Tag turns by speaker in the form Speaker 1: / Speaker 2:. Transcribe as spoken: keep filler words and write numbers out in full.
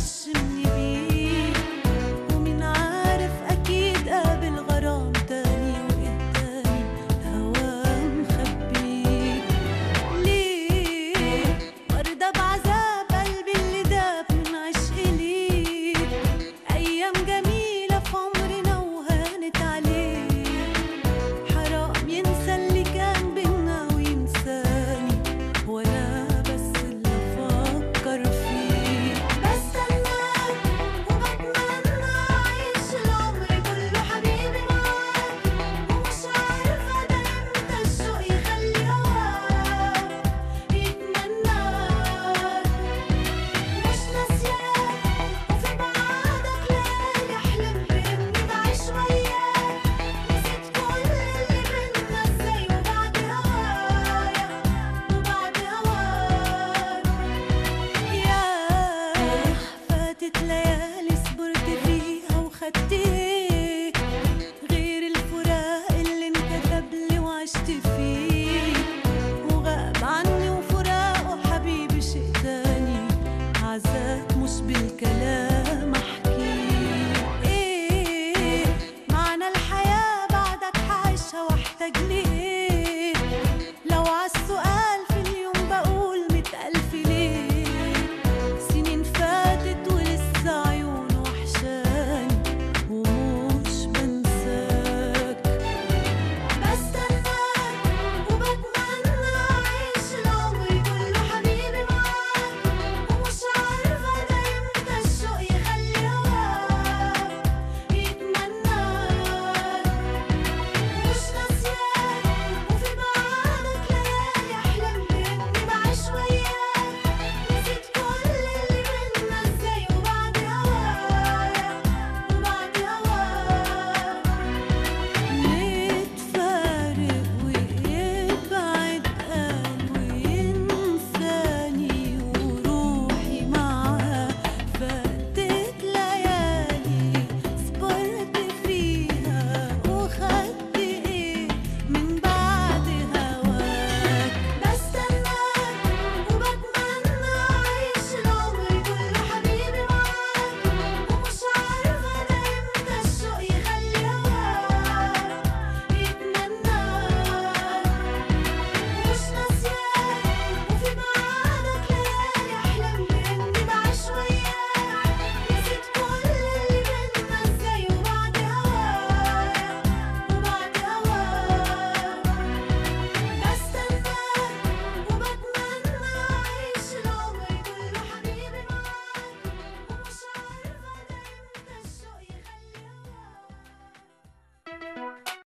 Speaker 1: وحشمني بيه، ومين عارف أكيد قابل غرام تاني وإيه تاني الهوا مخبيه. ليه مرضى بعذاب قلبي اللي داب من عشق ليك، أيام جميلة في عمرنا وهانت عليه، حرام ينسى اللي كان بينا وينساني، وأنا بس اللي أفكر فيه. بستناك وبتمنى أعيش العمر كله حبيبي معاك، ومش عارفة ده إمتى الشوق يخلي هواك يتمناك. مش ناسياك وفي بعادك ليالي أحلم بإني بعيش وياك، نسيت كل اللي بينا إزاي وبعد هوايا وبعد هواك. ياه فاتت ليالي صبرت فيها وخدت